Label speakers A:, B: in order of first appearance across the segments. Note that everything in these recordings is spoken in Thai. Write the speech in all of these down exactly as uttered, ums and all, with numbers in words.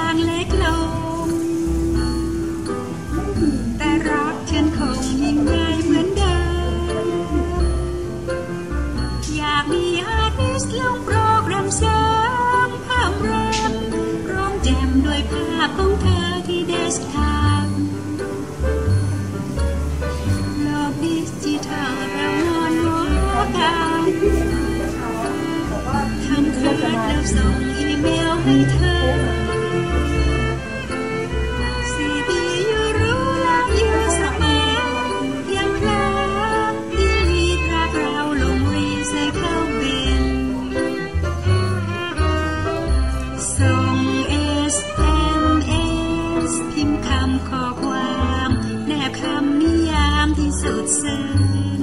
A: างเล็กลงแต่รักฉันคงยิ่งใหญ่เหมือนเดิมอยากมีอาร์ติสต์ลงโปรแกรมเสริมเพิ่มแรมร้องแจมด้วยภาพของเธอที่เดสก์ท็อปโลกดิจิทัลเรานอนหัวกันทำคลิปแล้วส่งอีเมลให้เธอสี่ปีอยู่รู้แล้วอยู่เสมอยังเพลอที่ลีดรักเราลงรีไซเคิลบินส่ง เอส เอ็ม เอส พิมพ์คำข้อความแนบคำนิยามที่สุดซึ้ง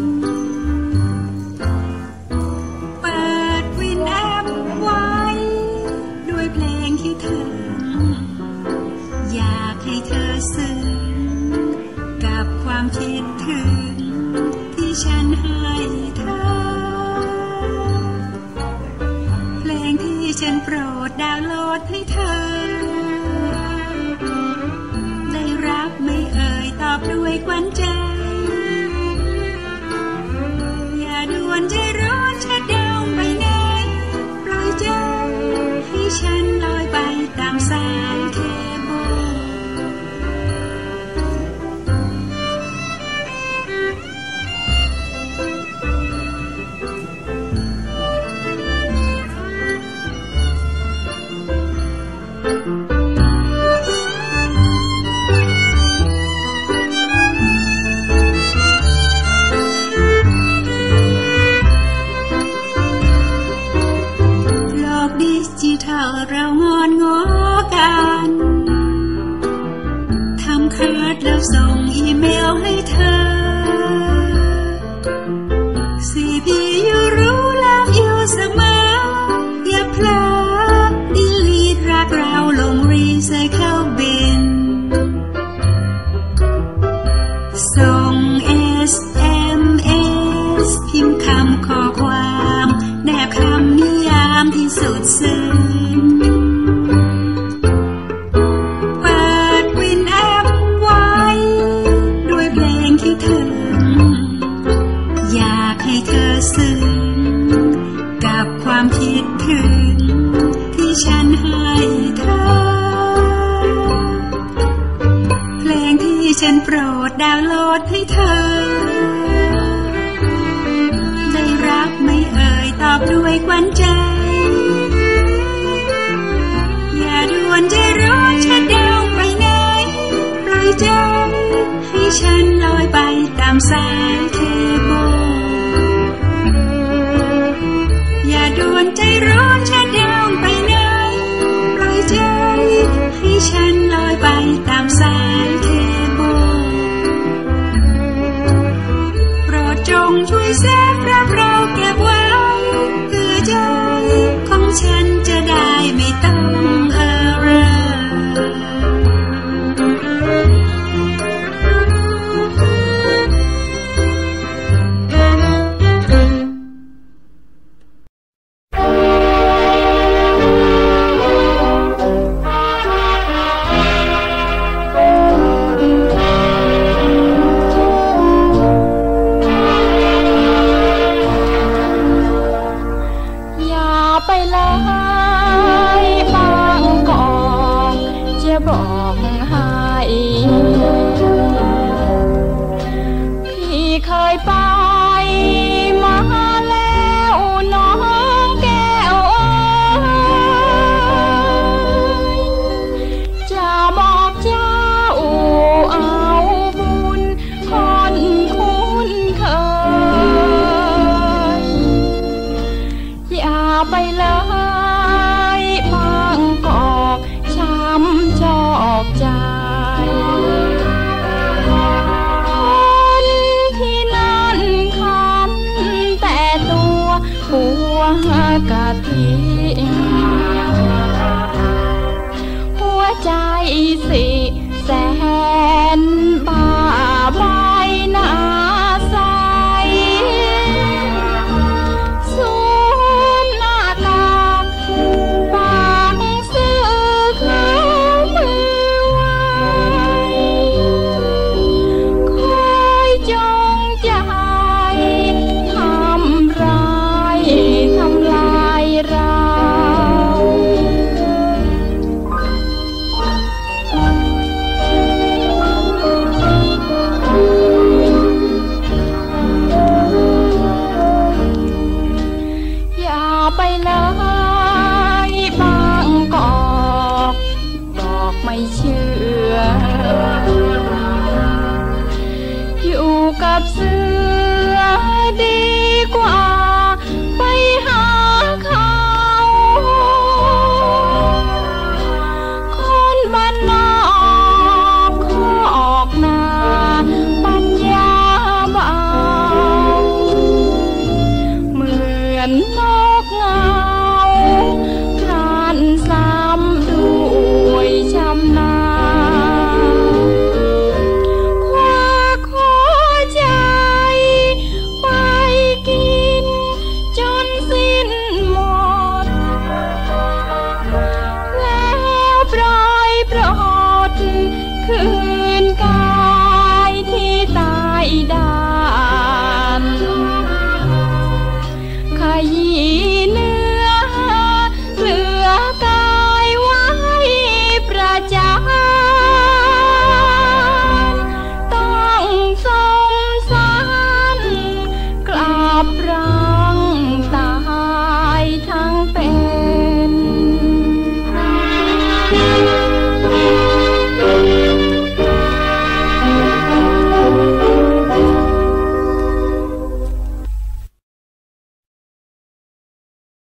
A: คิดถึงที่ฉันให้เธอเพลงที่ฉันโปรดดาวน์โหลดให้เธอได้รับไม่เอ่ยตอบด้วยกวนใจอย่าด่วนใจร้อนชัดดาวน์ไปไหนปล่อยใจให้ฉันลอยไปตามสายเคเบิลเรางอนงอกันทำเคิร์ดแล้วส่งอีเมลให้เธอสี่ปีอยู่รู้แล้วอยู่เสมออย่าเพลอดีลีดรักเราลงรีไซเคิลบินส่ง เอส เอ็ม เอส พิมพ์คำข้อความแนบคำนิยามที่สุดซึ้งความคิดถึงที่ฉันให้เธอเพลงที่ฉันโปรดดาวน์โหลดให้เธอได้รับไม่เอ่ยตอบด้วยกวนใจอย่าด่วนใจร้อนชัดดาวน์ไปไหนปล่อยใจให้ฉันลอยไปตามสายเคเบิลด่วนใจร้อนชัดดาวน์ไปไหนปล่อยใจให้ฉันลอยไปตามสายเคเบิลโปรดจงช่วยเซฟรับเราเก็บไว้เพื่อใจของฉันจะได้ไม่ต้องเอ่อ
B: เชื่ออยู่กับเสือดีกว่าไปหาเขาคนบ้านนอกขอกนาปัญญาเบาเหมือนนกเงาพรานซ้ำด้วยชำนาญคว้าขอใจไปกินจนสิ้นหมดแล้วปล่อยปลดคืน